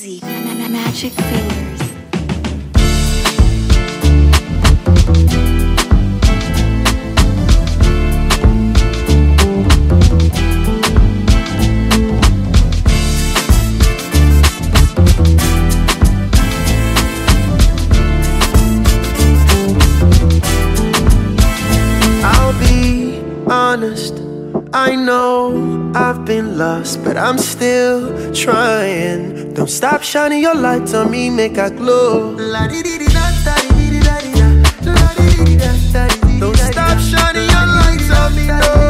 music, magic fingers. I'll be honest, I know I've been lost, but I'm still trying. Don't stop shining your lights on me, make I glow. Don't stop shining your lights on me, no.